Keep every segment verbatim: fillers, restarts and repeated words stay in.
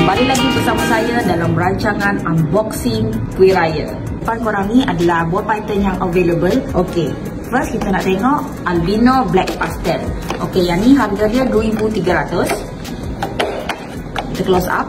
Kembali lagi bersama saya dalam rancangan unboxing kuih raya. Depan korang ni adalah buah python yang available. Okey, first kita nak tengok albino black pastel. Okey, yang ni harga dia dua ribu tiga ratus. Kita close up.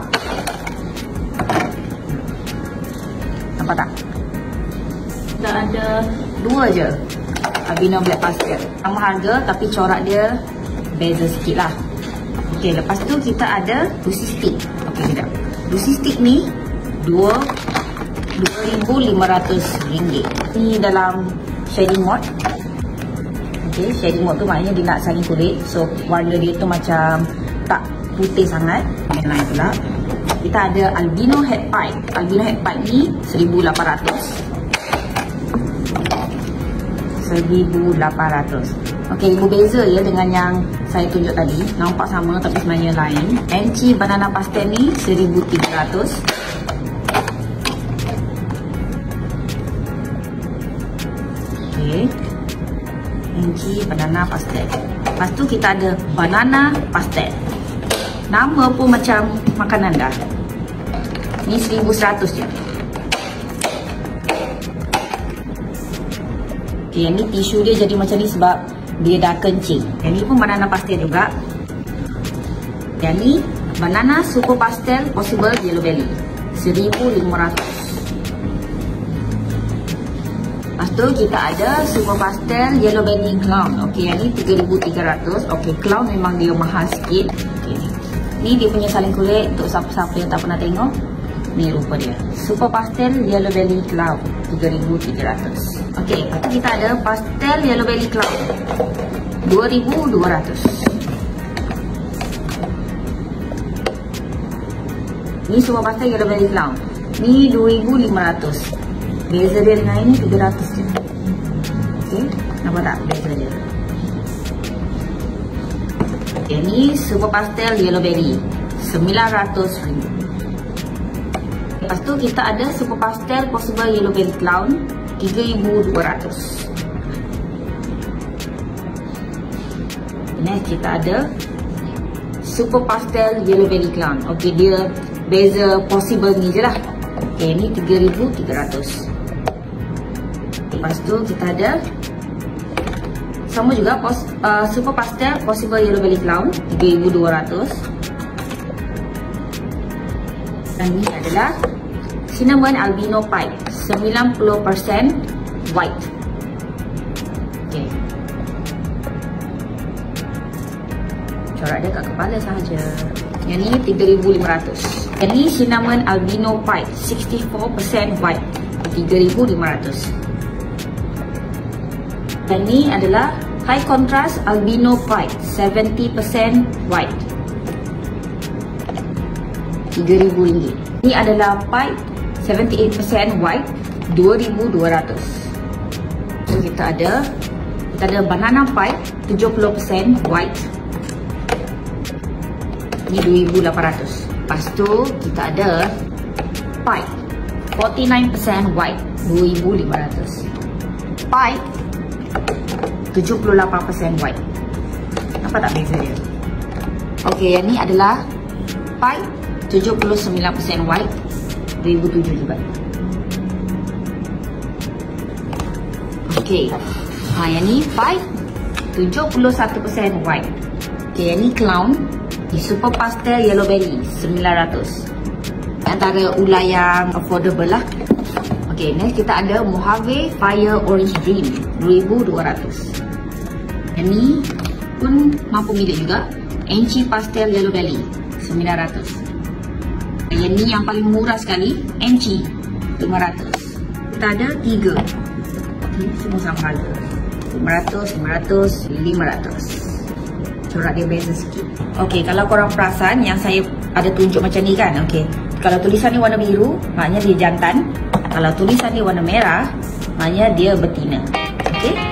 Nampak tak? Kita ada dua je albino black pastel. Sama harga tapi corak dia beza sikit lah. Okey, lepas tu kita ada Lucy stick. Okey, sekejap. Lucy stick ni dua ribu lima ratus ringgit. Ni dalam shading mode. Okey, shading mode tu maknanya dia nak saling kulit. So warna dia tu macam tak putih sangat. Yang lain pula kita ada albino head pipe. Albino head pipe ni seribu lapan ratus. seribu lapan ratus. Okey, ibu beza ya dengan yang saya tunjuk tadi. Nampak sama tapi sebenarnya lain. Enci banana pastel ni seribu tiga ratus. Okey. Enci banana pastel. Lepas tu kita ada banana pastel. Nama pun macam makanan dah. Ni seribu seratus je. Okay, yang ni tisu dia jadi macam ni sebab dia dah kencing. Yang ni pun banana pastel juga. Yang ni banana super pastel possible yellow belly seribu lima ratus. Lepas tu kita ada super pastel yellow belly clown. Okey, yang ni tiga ribu tiga ratus. Okey, clown memang dia mahal sikit. Okay. Ni dia punya saling kulit untuk siapa-siapa yang tak pernah tengok. Ni rupa dia. Super pastel yellow belly clown tiga ribu tiga ratus. Okey, lepas tu kita ada pastel yellow belly clown dua ribu dua ratus. Ni super pastel yellow belly clown. Ni dua ribu lima ratus. Beza dia dengan ini tiga ratus je. Okey, nampak tak beza dia? Okay, ni super pastel yellow belly sembilan ratus ringgit. Lepas tu kita ada super pastel possible yellow belly clown tiga ribu dua ratus. Next kita ada super pastel yellow belly clown. Okey, dia beza possible ni je lah. Okey, ni tiga ribu tiga ratus. Lepas tu kita ada sama juga pos, uh, super pastel possible yellow belly clown tiga ribu dua ratus. Dan ni adalah cinnamon albino pipe sembilan puluh peratus white. Okey. Corak dia kat kepala sahaja. Yang ni tiga ribu lima ratus. Yang ni cinnamon albino pipe enam puluh empat peratus white tiga ribu lima ratus. Dan ni adalah high contrast albino pipe tujuh puluh peratus white tiga ribu ringgit. Ni adalah pipe tujuh puluh lapan peratus white dua ribu dua ratus. So kita ada kita ada banana pipe tujuh puluh peratus white. Ni dua ribu lapan ratus. Lepas tu kita ada pipe empat puluh sembilan peratus white dua ribu lima ratus. Pipe tujuh puluh lapan peratus white. Nampak tak beza dia? Okey, yang ni adalah pipe tujuh puluh sembilan peratus white dua ribu tujuh juga. Okey. Ha, yang ni pipe tujuh puluh satu peratus white. Okey, yang ni clown di super pastel yellow belly sembilan ratus. Antara ular yang affordable lah. Okey, next kita ada Mojave Fire Orange Dream dua ribu dua ratus. Yang ni pun mampu milik juga. Enci pastel yellow belly sembilan ratus. Yang ni yang paling murah sekali, Enci lima ratus. Kita ada tiga. Okay, semua sama harga. lima ratus, lima ratus, lima ratus. Corak dia beza sikit. Okey, kalau korang perasan yang saya ada tunjuk macam ni kan. Okey, kalau tulisan ni warna biru, maknanya dia jantan. Kalau tulisan dia warna merah, maknanya dia betina. Okey.